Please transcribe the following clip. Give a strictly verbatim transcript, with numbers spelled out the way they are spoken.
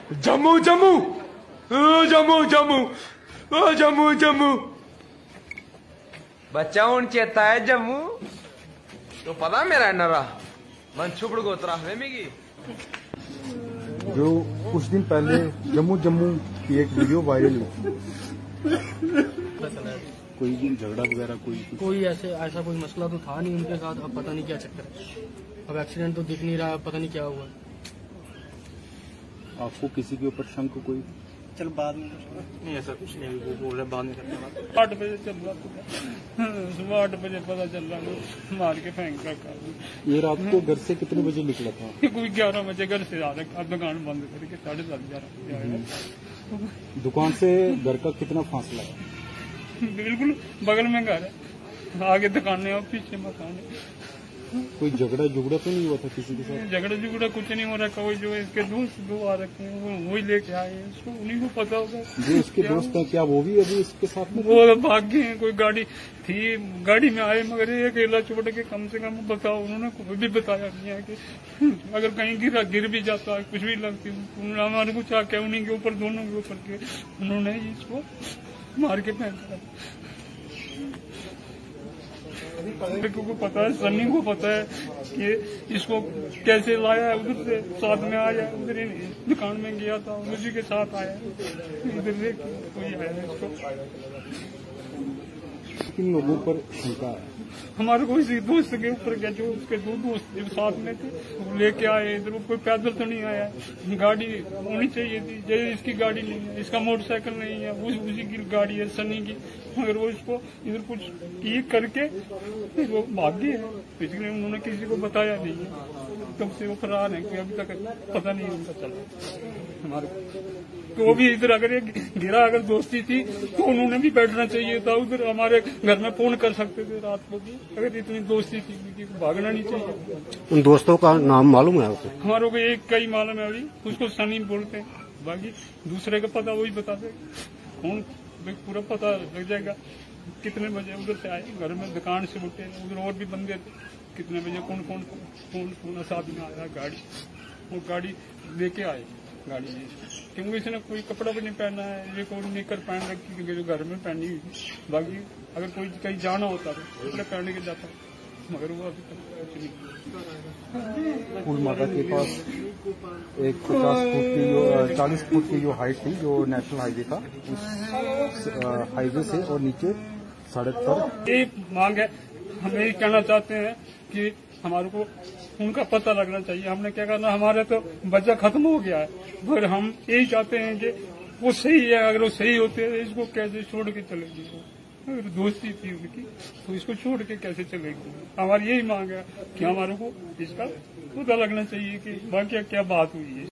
जम्मू जम्मू जम्मू जम्मू जम्मू जम्मू बच्चा हूं चेता है जम्मू तो पता मेरा नरा मन छुपड़ गोतरा है मिगी जो कुछ दिन पहले जम्मू जम्मू की एक वीडियो वायरल हुई, कोई भी झगड़ा वगैरह कोई कोई ऐसे ऐसा कोई मसला तो था नहीं उनके साथ। अब पता नहीं क्या चक्कर है, अब एक्सीडेंट तो दिख नहीं रहा, पता नहीं क्या हुआ। आपको किसी के ऊपर शंक कोई? चल बाद में नहीं, ऐसा कुछ नहीं, वो बोल रहे बाद में करते। आठ बजे चल रहा सुबह आठ बजे पता चल रहा मार के फेंक रखा। ये रात को घर से कितने बजे निकला था? कोई ग्यारह बजे घर से आ रहा, अब दुकान बंद करके साढ़े सात ग्यारह। दुकान से घर का कितना फासला है? बिल्कुल बगल में घर है, आगे दुकानें और पीछे मकान है। कोई झगड़ा झुगड़ा तो नहीं हुआ था किसी के साथ? झगड़ा झुगड़ा कुछ नहीं हो रखा। वही जो इसके दोस्त दो आ रखे हैं वो वही लेके आए हैं, उसको उन्हीं को पता होगा। जो इसके दोस्त हैं क्या वो भी अभी इसके साथ में? वो भाग गए हैं, कोई गाड़ी थी गाड़ी में आए, मगर ये अकेला छोड़ के कम से कम बताओ, उन्होंने कोई भी बताया नहीं है कि अगर कहीं गिरा गिर भी जाता है कुछ भी लगती, उन्होंने हमारे को चाह के उन्हीं के ऊपर दोनों के ऊपर के उन्होंने इसको मार के फेंका। लड़कों को पता है, सन्नी को पता है कि इसको कैसे लाया है, उधर से साथ में आया, उधर दुकान में गया था उसी के साथ आया, इधर से कोई आया इसको। किन लोगों पर शंका है? हमारे को इसी दोस्त के ऊपर क्या, जो उसके दो दोस्त जो साथ में थे वो लेके आए इधर। कोई पैदल तो नहीं आया, गाड़ी होनी चाहिए थी, जैसे इसकी गाड़ी नहीं है, इसका मोटरसाइकिल नहीं है, उस, उसी की गाड़ी है सनी की, मगर वो इसको इधर कुछ ये करके फिर वो भाग गए हैं। इसलिए उन्होंने किसी को बताया नहीं है, तब से वो फरार है, कोई अभी तक पता नहीं उनका चला हमारे। तो वो भी इधर अगर गिरा, अगर दोस्ती थी तो उन्होंने भी बैठना चाहिए था उधर, हमारे घर में फोन कर सकते थे रात को भी, अगर इतनी दोस्ती थी, भागना नहीं चाहिए। उन दोस्तों का नाम मालूम है आपको? हमारे को एक का ही मालूम है, अभी उसको सनी बोलते हैं, बाकी दूसरे का पता वही बता दे कौन, पूरा पता लग जाएगा। कितने बजे उधर से आए, घर में दुकान से उठे, उधर और भी बंदे थे, कितने बजे कौन कौन कौन कौन साथ में आया गाड़ी, वो गाड़ी लेके आए गाड़ी में, क्योंकि इसने कोई कपड़ा भी नहीं पहना है, ये कोई निकर पहन रखी क्योंकि जो घर में पहनी हुई थी। बाकी अगर कोई कहीं जाना होता तो कपड़े पहन के जाता, मगर वो अभी तक कुछ नहीं। फूल माता के पास एक पचास फुट की जो चालीस फुट की जो हाइट थी, जो नेशनल हाईवे था, उस हाईवे से और नीचे सड़क पर एक मांग है, हम यही कहना चाहते हैं कि हमारे को उनका पता लगना चाहिए। हमने क्या करना, हमारे तो बच्चा खत्म हो गया है, पर हम यही चाहते हैं कि वो सही है, अगर वो सही होते हैं इसको कैसे छोड़ के चलेगी, अगर दोस्ती थी उनकी तो इसको छोड़ के कैसे चलेगी। हमारी यही मांग है कि हमारे को इसका पता लगना चाहिए कि बाकी क्या बात हुई है।